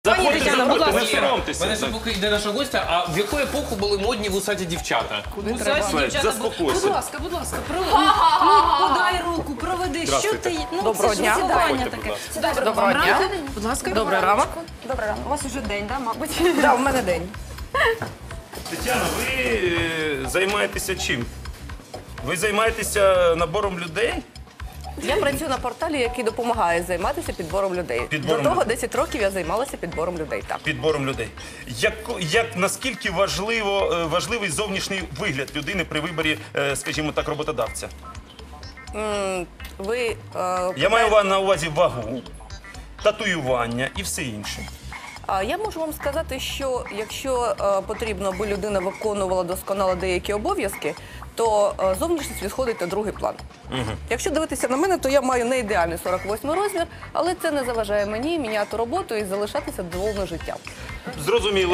Заходьте, Тетяна, будь заходьте, не ласка. соромтеся. Мене ще поки йде наша гостя, а в яку епоху були модні вусаті дівчата? Заспокойся. Будь ласка, подай руку, проведи. Що Здравствуйте. ти? Доброго дня. Сідання Заходьте, таке. будь ласка. Доброго дня. Будь ласка. Добрий ранок. Добре рано. У вас уже день, да, мабуть? Да, у мене день. Тетяна, ви займаєтеся чим? Ви займаєтеся набором людей? Я працюю на порталі, який допомагає займатися підбором людей. Підбором До того людей. 10 років я займалася підбором людей. Так. Підбором людей. Наскільки важливий зовнішній вигляд людини при виборі, скажімо так, роботодавця? Ви Я маю на увазі вагу, татуювання і все інше. я можу вам сказати, що якщо потрібно, аби людина виконувала досконало деякі обов'язки, то зовнішність відходить на другий план. Якщо дивитися на мене, то я маю не ідеальний 48 розмір, але це не заважає мені міняти роботу і залишатися задоволеним життям. Зрозуміло.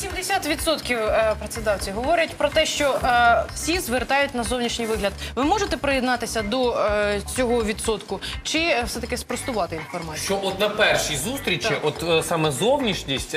80% працедавців говорять про те, що всі звертають на зовнішній вигляд. Ви можете приєднатися до цього відсотку? Чи все-таки спростувати інформацію? Що от на першій зустрічі, саме зовнішність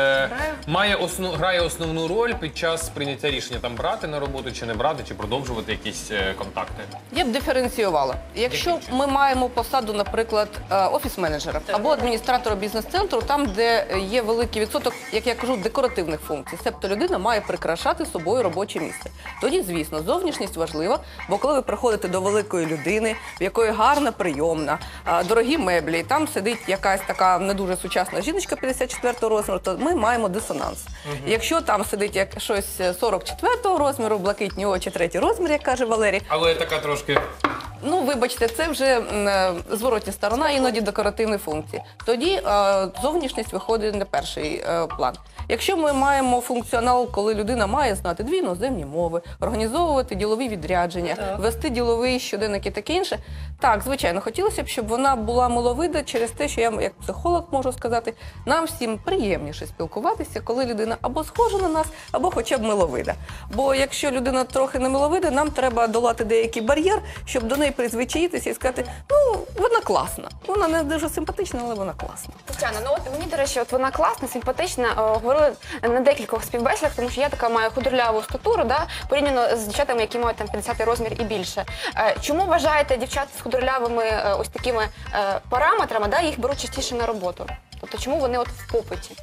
грає основну роль під час прийняття рішення там брати на роботу чи не брати, чи продовжувати якісь контакти. Я б диференціювала. Якщо ми маємо посаду, наприклад, офіс-менеджера або адміністратора бізнес-центру, там, де є великий відсоток, як я кажу, декоративних функцій, себто людина має прикрашати собою робоче місце. Тоді, звісно, зовнішність важлива, бо коли ви приходите до великої людини, в якої гарна прийомна, дорогі меблі, і там сидить якась така не дуже сучасна жіночка 54-го розміру, то ми маємо дисонанс. Якщо там сидить як щось 44-го розміру, блакитні очі, 3-й розмір, як каже Валерій, Але така трошки... ну, вибачте, це вже зворотня сторона, іноді декоративні функції. Тоді зовнішність виходить на перший план. Якщо ми маємо функціонал, коли людина має знати 2 іноземні мови, організовувати ділові відрядження, вести діловий щоденник і таке інше, так, звичайно, хотілося б, щоб вона була миловида через те, що я, як психолог, можу сказати, нам всім приємніше спілкуватися, коли людина або схожа на нас, або хоча б миловида. Бо якщо людина трохи не миловида, нам треба долати деякий бар'єр, щоб до неї призвичаїтися і сказати, ну, вона класна. Вона не дуже симпатична, але вона класна. Тетяна, ну от мені, до речі, от вона класна, симпатична. Говорили на декількох співбесідах, тому що я така маю худорляву статуру, да, порівняно з дівчатами, які мають там 50-й розмір і більше. Чому вважаєте дівчат з худорлявими ось такими параметрами, да, їх беруть частіше на роботу? Тобто чому вони от в попиті?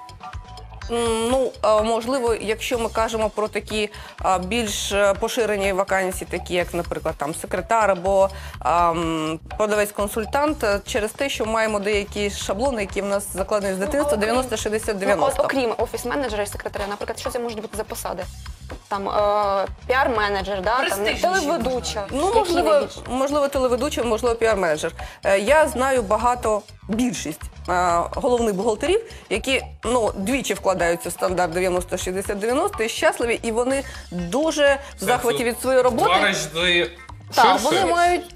Ну, можливо, якщо ми кажемо про такі більш поширені вакансії, такі як, наприклад, там секретар або продавець-консультант, через те, що маємо деякі шаблони, які в нас закладені з дитинства, 90-60-90. Ну, окрім офіс-менеджера і секретаря, наприклад, що це можуть бути за посади? Там піар-менеджер, да, там, телеведуча. Ну, можливо, телеведуча, можливо, піар-менеджер. Я знаю більшість головних бухгалтерів, які, ну, двічі вкладаються в стандарт 90-60-90 і щасливі, і вони дуже в захваті від своєї роботи. Два рази Так, ширше. вони мають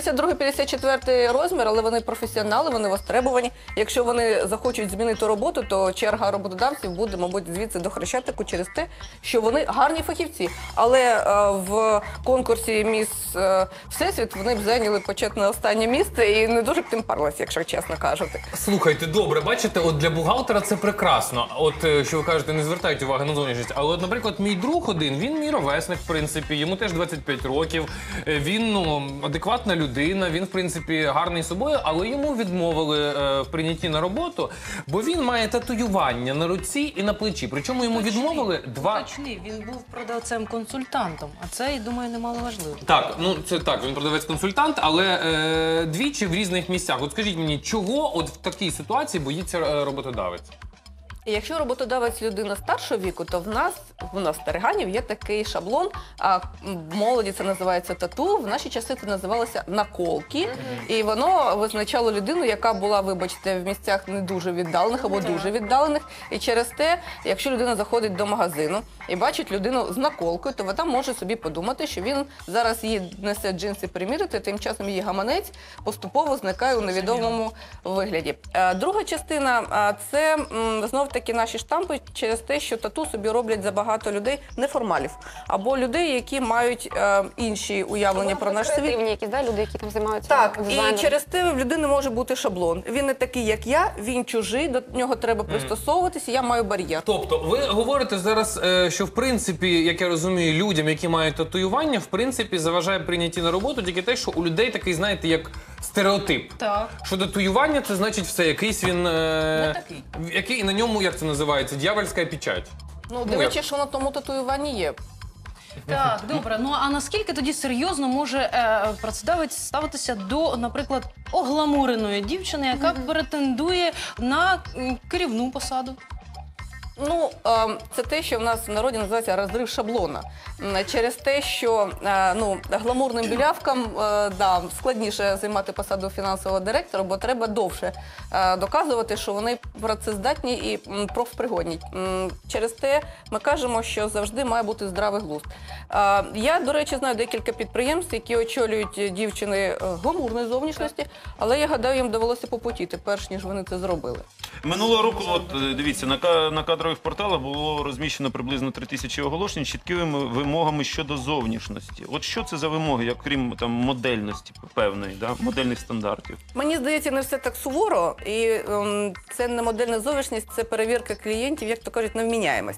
52-54 розмір, але вони професіонали, вони востребовані. Якщо вони захочуть змінити роботу, то черга роботодавців буде, мабуть, звідси до Хрещатику через те, що вони гарні фахівці. Але в конкурсі «Міс Всесвіт» вони б зайняли почетне останнє місце і не дуже б тим парилися, якщо чесно кажучи. Слухайте, добре, бачите, от для бухгалтера це прекрасно. От, що ви кажете, не звертають уваги на зовнішність. Але, от, наприклад, мій друг один, він мій ровесник, в принципі, йому теж 25 років. Він, ну, адекватна людина, він, в принципі, гарний собою, але йому відмовили в прийнятті на роботу, бо він має татуювання на руці і на плечі. Причому йому відмовили Він був продавцем-консультантом, а це, я думаю, немало важливо. Так, ну це так, він продавець-консультант, але двічі в різних місцях. От скажіть мені, чого от в такій ситуації боїться роботодавець? І якщо роботодавець людина старшого віку, то в нас стариганів є такий шаблон, в молоді це називається тату, в наші часи це називалося наколки, і воно визначало людину, яка була, вибачте, в місцях не дуже віддалених або дуже віддалених, і через те, якщо людина заходить до магазину і бачить людину з наколкою, то вона може собі подумати, що він зараз їй несе джинси примірити, тим часом її гаманець поступово зникає у невідомому вигляді. Друга частина – це, знов таки наші штампи через те, що тату собі роблять забагато людей, неформалів, або людей, які мають інші уявлення про наш світ. Креативні якісь, да, люди, які там займаються Так, дизайном. і через те в людини може бути шаблон. Він не такий, як я, він чужий, до нього треба пристосовуватися, я маю бар'єр. Тобто, ви говорите зараз, що в принципі, як я розумію, людям, які мають татуювання, в принципі, заважає прийнятті на роботу тільки те, що у людей такий, знаєте, як стереотип. Так. Що татуювання це значить все, якийсь він. такий. Який на ньому, як це називається, дьявольська печать. Ну, дивлячись, що на тому татуюванні є. Так, добре. Ну а наскільки тоді серйозно може працедавець ставитися до, наприклад, огламуреної дівчини, яка претендує на керівну посаду? Ну, це те, що в нас в народі називається розрив шаблона. Через те, що гламурним білявкам складніше займати посаду фінансового директора, бо треба довше доказувати, що вони працездатні і профпригодні. Через те ми кажемо, що завжди має бути здравий глузд. Я, до речі, знаю декілька підприємств, які очолюють дівчини гламурної зовнішності, але я гадаю, їм довелося попотіти, перш ніж вони це зробили. Минулого року, от дивіться, на кадрових порталах було розміщено приблизно 3000 оголошень з чіткими вимогами щодо зовнішності. От що це за вимоги, як крім там модельності певної, да? Модельних стандартів? Мені здається, не все так суворо, і це не модельна зовнішність, це перевірка клієнтів, як то кажуть, на вміняємость.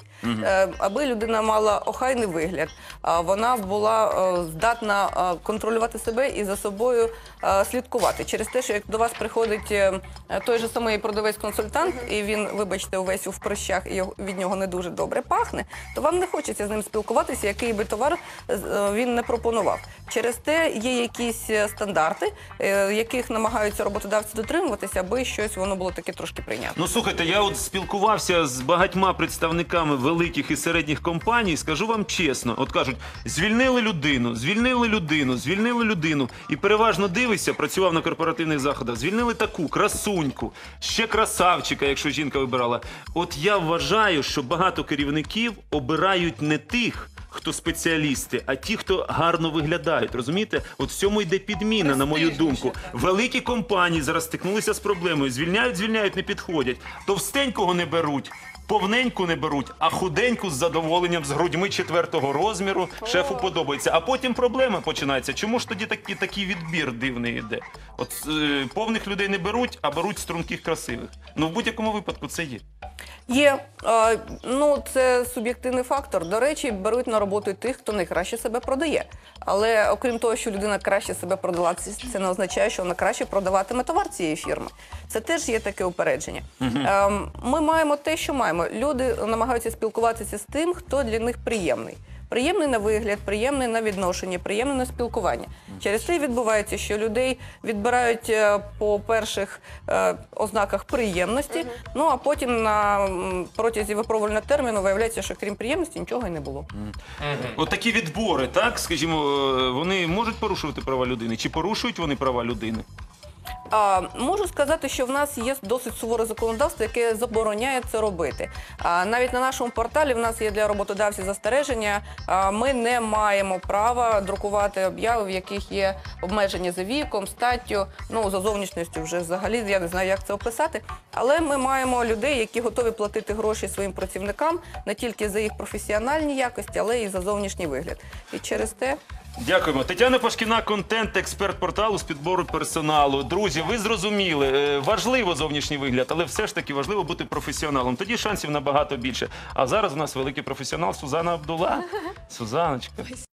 Аби людина мала охайний вигляд, вона була здатна контролювати себе і за собою слідкувати. Через те, що як до вас приходить той же самий продавець-консультант, і він, вибачте, увесь у прищах, і від нього не дуже добре пахне, то вам не хочеться з ним спілкуватися, який би товар він не пропонував. Через те є якісь стандарти, яких намагаються роботодавці дотримуватися, аби щось воно було таке трошки прийнятне. Ну, слухайте, я от спілкувався з багатьма представниками великих і середніх компаній, скажу вам чесно, от кажуть, звільнили людину, звільнили людину, звільнили людину, і переважно дивишся, працював на корпоративних заходах, звільнили таку красуньку, ще красавчика, якщо жінка вибирала. От я вважаю, що багато керівників обирають не тих, хто спеціалісти, а ті, хто гарно виглядають, розумієте? От в цьому йде підміна, на мою думку. Великі компанії зараз стикнулися з проблемою, звільняють, не підходять. Товстенького не беруть, повненьку не беруть, а худеньку з задоволенням, з грудьми 4-го розміру, шефу подобається. А потім проблема починається. Чому ж тоді такий відбір дивний йде? От повних людей не беруть, а беруть струнких, красивих. Ну, в будь-якому випадку це є. Є. Це суб'єктивний фактор. До речі, беруть на роботу і тих, хто найкраще себе продає. Але окрім того, що людина краще себе продала, це не означає, що вона краще продаватиме товар цієї фірми. Це теж є таке упередження. Ми маємо те, що маємо. Люди намагаються спілкуватися з тим, хто для них приємний. Приємний на вигляд, приємний на відношення, приємний на спілкування. Через це і відбувається, що людей відбирають по перших ознаках приємності, а потім на протязі випробувального терміну виявляється, що крім приємності нічого й не було. От такі відбори, так, скажімо, вони можуть порушувати права людини? Чи порушують вони права людини? Можу сказати, що в нас є досить суворе законодавство, яке забороняє це робити. Навіть на нашому порталі в нас є для роботодавців застереження. Ми не маємо права друкувати обяви, в яких є обмеження за віком, статтю, за зовнішністю вже взагалі, я не знаю, як це описати. Але ми маємо людей, які готові платити гроші своїм працівникам не тільки за їх професіональні якості, але і за зовнішній вигляд. І через те... Дякуємо. Тетяна Пашкіна, контент-експерт порталу з підбору персоналу. Друзі, ви зрозуміли, важливо зовнішній вигляд, але все ж таки важливо бути професіоналом. Тоді шансів набагато більше. А зараз у нас великий професіонал Сузана Абдула. Сузаночка.